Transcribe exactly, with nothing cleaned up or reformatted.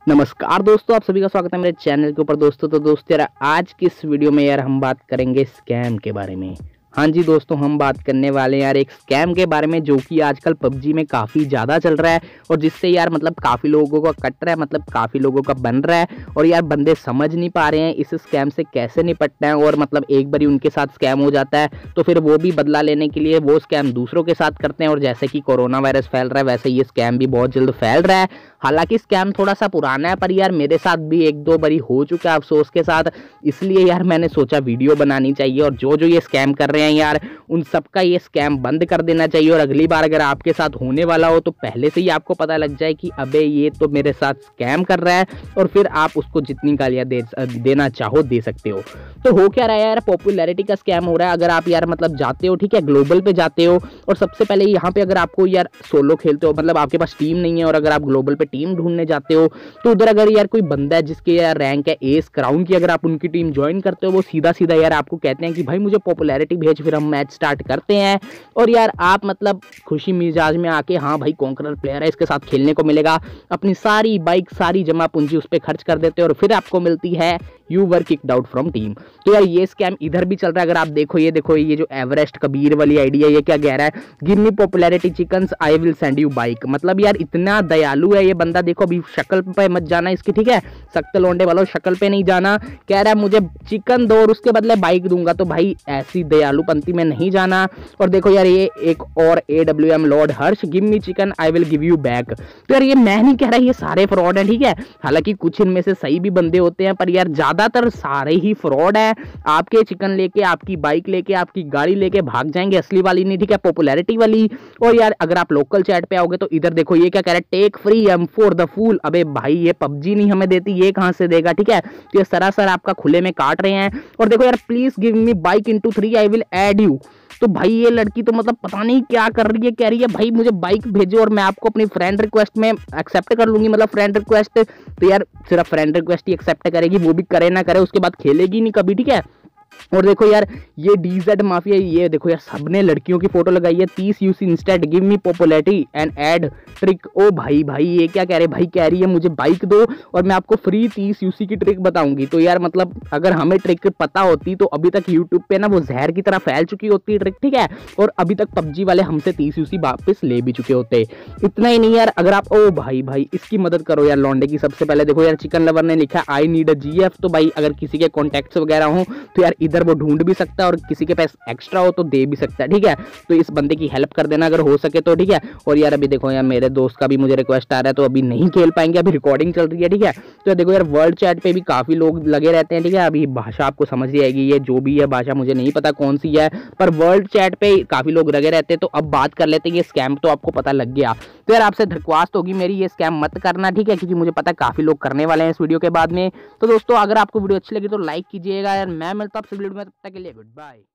नमस्कार दोस्तों, आप सभी का स्वागत है मेरे चैनल के ऊपर। दोस्तों तो दोस्तों यार आज की इस वीडियो में यार हम बात करेंगे स्कैम के बारे में। हाँ जी दोस्तों, हम बात करने वाले हैं यार एक स्कैम के बारे में जो कि आजकल पबजी में काफ़ी ज़्यादा चल रहा है और जिससे यार मतलब काफ़ी लोगों का कट रहा है, मतलब काफ़ी लोगों का बन रहा है और यार बंदे समझ नहीं पा रहे हैं इस स्कैम से कैसे निपटना है। और मतलब एक बार उनके साथ स्कैम हो जाता है तो फिर वो भी बदला लेने के लिए वो स्कैम दूसरों के साथ करते हैं। और जैसे कि कोरोना वायरस फैल रहा है वैसे ये स्कैम भी बहुत जल्द फैल रहा है। हालांकि स्कैम थोड़ा सा पुराना है पर यार मेरे साथ भी एक दो बारी हो चुका है अफसोस के साथ, इसलिए यार मैंने सोचा वीडियो बनानी चाहिए और जो जो ये स्कैम कर रहे हैं यार उन सबका ये स्कैम बंद कर देना चाहिए। और अगली बार अगर आपके साथ होने वाला हो तो पहले से ही आपको पता लग जाए कि अबे ये तो मेरे साथ स्कैम कर रहा है और फिर आप उसको जितनी गालियां दे, देना चाहो दे सकते हो। तो हो क्या रहा है यार, पॉपुलैरिटी का स्कैम हो रहा है। अगर आप यार मतलब जाते हो, ठीक है, ग्लोबल पे जाते हो और सबसे पहले यहाँ पे अगर आपको यार सोलो खेलते हो, मतलब आपके पास टीम नहीं है और अगर आप ग्लोबल पे टीम ढूंढने जाते हो तो उधर अगर यार कोई बंदा है जिसके यार रैंक है एस क्राउन की, अगर आप उनकी टीम ज्वाइन करते हो वो सीधा सीधा यार आपको कहते हैं कि भाई मुझे पॉपुलैरिटी भेज, फिर हम मैच स्टार्ट करते हैं। और यार आप मतलब खुशी मिजाज में आके हाँ भाई कॉन्करर प्लेयर है, इसके साथ खेलने को मिलेगा, अपनी सारी बाइक सारी जमा पूंजी उस पर खर्च कर देते हो और फिर आपको मिलती है you were kicked out from team. तो यार ये स्कैम इधर भी चल रहा है। अगर आप देखो ये देखो ये जो एवरेस्ट कबीर वाली आइडिया, ये क्या कह रहा है, give me popularity chickens I will send you bike. मतलब यार इतना दयालु है ये बंदा, देखो अभी शक्ल पे मत जाना इसकी, ठीक है, सख्त लौंडे वालों शक्ल पे नहीं जाना, कह रहा है मुझे चिकन दो और उसके बदले बाइक दूंगा। तो भाई ऐसी दयालु पंक्ति में नहीं जाना। और देखो यार ये एक और A W M lord Harsh, give me chicken I will give you back. तो यार ये मैं नहीं कह रहा ये सारे फ्रॉड है, ठीक है, हालांकि कुछ इनमें से सही भी बंदे होते हैं पर यार ज्यादातर सारे ही फ्रॉड है। आपके चिकन लेके, आपकी बाइक लेके, आपकी गाड़ी लेके भाग जाएंगे, असली वाली नहीं, ठीक है, पॉपुलैरिटी वाली। और यार अगर आप लोकल चैट पे आओगे तो इधर देखो ये क्या कह रहा है, take free em for the fool. अबे भाई ये पबजी नहीं हमें देती, ये कहां से देगा, ठीक है। तो ये सरासर आपका खुले में काट रहे हैं। और देखो यार please give me bike into three I will add you. तो भाई ये लड़की तो मतलब पता नहीं क्या कर रही है, कह रही है भाई मुझे बाइक भेजो और मैं आपको अपनी फ्रेंड रिक्वेस्ट में एक्सेप्ट कर लूंगी, मतलब फ्रेंड रिक्वेस्ट। तो यार सिर्फ फ्रेंड रिक्वेस्ट ही एक्सेप्ट करेगी, वो भी करे ना करे उसके बाद खेलेगी नहीं कभी, ठीक है। और देखो यार ये डीजेड माफिया, ये देखो यार सबने लड़कियों की फोटो लगाई है, तीस UC instead give me popularity and add trick. ओ भाई भाई ये क्या कह रहे, भाई कह रही है मुझे बाइक दो और मैं आपको फ्री तीस यूसी की ट्रिक बताऊंगी। तो यार मतलब अगर हमें ट्रिक पता होती तो अभी तक यूट्यूब पे ना वो जहर की तरह फैल चुकी होती ट्रिक, ठीक है, और अभी तक पबजी वाले हमसे तीस यूसी वापस ले भी चुके होते। इतना ही नहीं यार, अगर आप ओ भाई भाई इसकी मदद करो यार लौंडे की। सबसे पहले देखो यार चिकन लवर ने लिखा आई नीड अ जीएफ। तो भाई अगर किसी के कॉन्टेक्ट्स वगैरह हो तो यार इधर वो ढूंढ भी सकता है और किसी के पास एक्स्ट्रा हो तो दे भी सकता है, ठीक है। तो इस बंदे की हेल्प कर देना अगर हो सके तो, ठीक है। और यार अभी देखो यार मेरे दोस्त का भी मुझे रिक्वेस्ट आ रहा है तो अभी नहीं खेल पाएंगे, अभी रिकॉर्डिंग चल रही है, ठीक है। तो देखो यार वर्ल्ड चैट पे भी काफी लोग लगे रहते हैं, ठीक है। अभी भाषा आपको समझ ही आएगी, ये जो भी है भाषा मुझे नहीं पता कौन सी है, पर वर्ल्ड चैट पे काफी लोग लगे रहते हैं। तो अब बात कर लेते हैं, ये स्कैम तो आपको पता लग गया। तो यार आपसे दरख्वास्त होगी मेरी, ये स्कैम मत करना, ठीक है, क्योंकि मुझे पता है काफी लोग करने वाले हैं इस वीडियो के बाद में। तो दोस्तों अगर आपको वीडियो अच्छी लगी तो लाइक कीजिएगा यार। मैं मिलता हूं आपसे वीडियो में, तब तक के लिए गुड बाय।